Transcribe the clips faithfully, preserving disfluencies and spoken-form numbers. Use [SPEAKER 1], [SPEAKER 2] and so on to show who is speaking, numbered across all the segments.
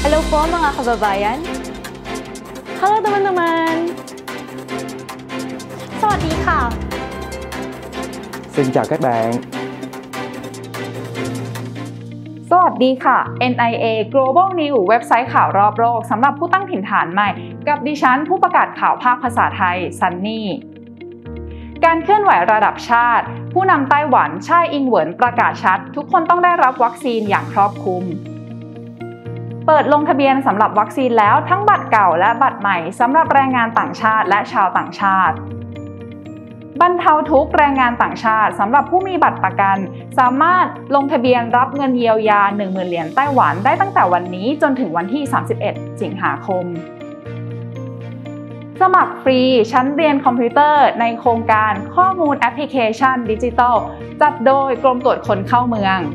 [SPEAKER 1] Hello po mga kababayan.
[SPEAKER 2] Hello teman-teman.
[SPEAKER 1] สวัสดีค่ะ
[SPEAKER 3] Xin chào các bạn.
[SPEAKER 2] สวัสดีค่ะ เอ็น ไอ เอ Global News เว็บไซต์ข่าวรอบโลกสำหรับผู้ตั้งถิ่นฐานใหม่กับดิฉันผู้ประกาศข่าวภาคภาษาไทยซันนี่การเคลื่อนไหวระดับชาติผู้นำไต้หวันช่ายอิงเหวินประกาศชัดทุกคนต้องได้รับวัคซีนอย่างครอบคลุมเปิดลงทะเบียนสำหรับวัคซีนแล้วทั้งบัตรเก่าและบัตรใหม่สำหรับแรงงานต่างชาติและชาวต่างชาติบรรเทาทุกข์แรงงานต่างชาติสำหรับผู้มีบัตรประกันสามารถลงทะเบียนรับเงินเยียวยา หนึ่งหมื่น เหรียญไต้หวันได้ตั้งแต่วันนี้จนถึงวันที่ สามสิบเอ็ด สิงหาคมสมัครฟรีชั้นเรียนคอมพิวเตอร์ในโครงการข้อมูลแอปพลิเคชันดิจิทัลจัดโดยกรมตรวจคนเข้าเมือง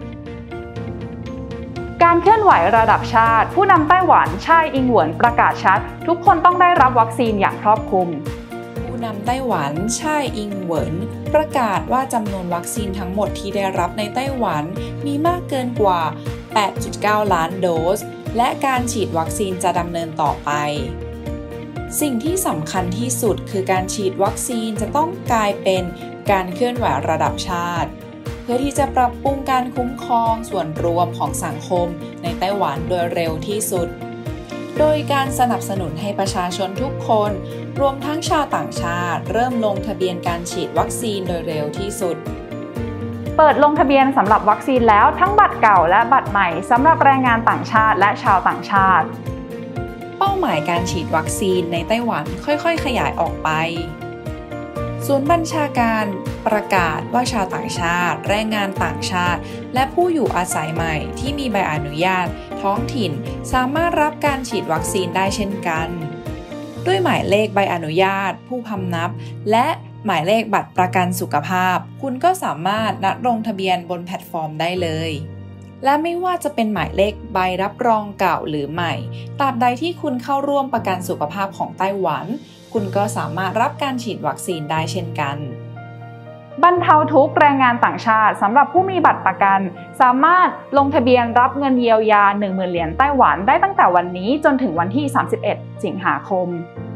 [SPEAKER 2] การเคลื่อนไหวระดับชาติผู้นำไต้หวันช่ายอิงเหวินประกาศชัดทุกคนต้องได้รับวัคซีนอย่างครอบคลุม
[SPEAKER 4] ผู้นำไต้หวันช่ายอิงเหวินประกาศว่าจำนวนวัคซีนทั้งหมดที่ได้รับในไต้หวันมีมากเกินกว่า แปดจุดเก้า ล้านโดสและการฉีดวัคซีนจะดำเนินต่อไปสิ่งที่สำคัญที่สุดคือการฉีดวัคซีนจะต้องกลายเป็นการเคลื่อนไหวระดับชาติเพื่อที่จะปรับปรุงการคุ้มครองส่วนรวมของสังคมในไต้หวันโดยเร็วที่สุดโดยการสนับสนุนให้ประชาชนทุกคนรวมทั้งชาวต่างชาติเริ่มลงทะเบียนการฉีดวัคซีนโดยเร็วที่สุด
[SPEAKER 2] เปิดลงทะเบียนสำหรับวัคซีนแล้วทั้งบัตรเก่าและบัตรใหม่สำหรับแรงงานต่างชาติและชาวต่างชาติ
[SPEAKER 4] เป้าหมายการฉีดวัคซีนในไต้หวันค่อยๆขยายออกไปศูนย์บัญชาการประกาศว่าชาวต่างชาติแรงงานต่างชาติและผู้อยู่อาศัยใหม่ที่มีใบอนุญาตท้องถิ่นสามารถรับการฉีดวัคซีนได้เช่นกันด้วยหมายเลขใบอนุญาตผู้พำนับและหมายเลขบัตรประกันสุขภาพคุณก็สามารถนัดลงทะเบียนบนแพลตฟอร์มได้เลยและไม่ว่าจะเป็นหมายเลขใบรับรองเก่าหรือใหม่ตราบใดที่คุณเข้าร่วมประกันสุขภาพของไต้หวันคุณก็สามารถรับการฉีดวัคซีนได้เช่นกัน
[SPEAKER 2] บรรเทาทุกข์แรงงานต่างชาติสำหรับผู้มีบัตรประกันสามารถลงทะเบียนรับเงินเยียวยา หนึ่งหมื่น เหรียญไต้หวันได้ตั้งแต่วันนี้จนถึงวันที่ สามสิบเอ็ด สิงหาคม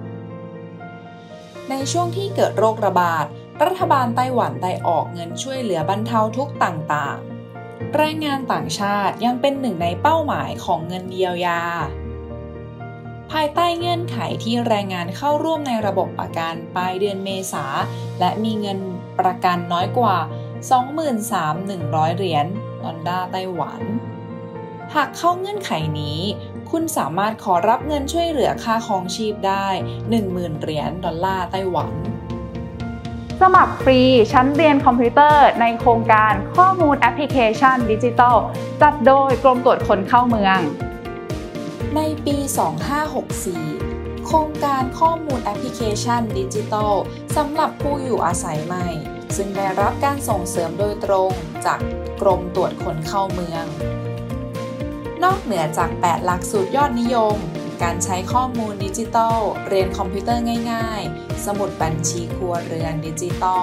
[SPEAKER 4] ในช่วงที่เกิดโรคระบาดรัฐบาลไต้หวันได้ออกเงินช่วยเหลือบรรเทาทุกข์ต่างๆแรงงานต่างชาติยังเป็นหนึ่งในเป้าหมายของเงินเยียวยาภายใต้เงื่อนไขที่แรงงานเข้าร่วมในระบบประกันปลายเดือนเมษาและมีเงินประกันน้อยกว่า สองหมื่นสามพันหนึ่งร้อย เหรียญดอลลาร์ไต้หวันหากเข้าเงื่อนไขนี้คุณสามารถขอรับเงินช่วยเหลือค่าครองชีพได้ หนึ่งหมื่น เหรียญดอลลาร์ไต้หวัน
[SPEAKER 2] สมัครฟรีชั้นเรียนคอมพิวเตอร์ในโครงการข้อมูลแอปพลิเคชันดิจิทัลจัดโดยกรมตรวจคนเข้าเมือง
[SPEAKER 4] ในปี สองพันห้าร้อยหกสิบสี่ โครงการข้อมูลแอปพลิเคชันดิจิทัลสำหรับผู้อยู่อาศัยใหม่ซึ่งได้รับการส่งเสริมโดยตรงจากกรมตรวจคนเข้าเมืองนอกเหนือจาก แปด หลักสูตรยอดนิยมการใช้ข้อมูลดิจิทัลเรียนคอมพิวเตอร์ง่ายๆสมุดบัญชีครัวเรือนดิจิทัล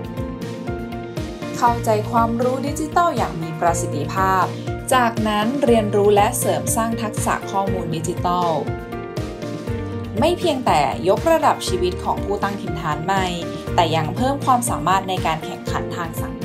[SPEAKER 4] เข้าใจความรู้ดิจิทัลอย่างมีประสิทธิภาพจากนั้นเรียนรู้และเสริมสร้างทักษะข้อมูลดิจิทัลไม่เพียงแต่ยกระดับชีวิตของผู้ตั้งถิ่นฐานใหม่แต่ยังเพิ่มความสามารถในการแข่งขันทางสัง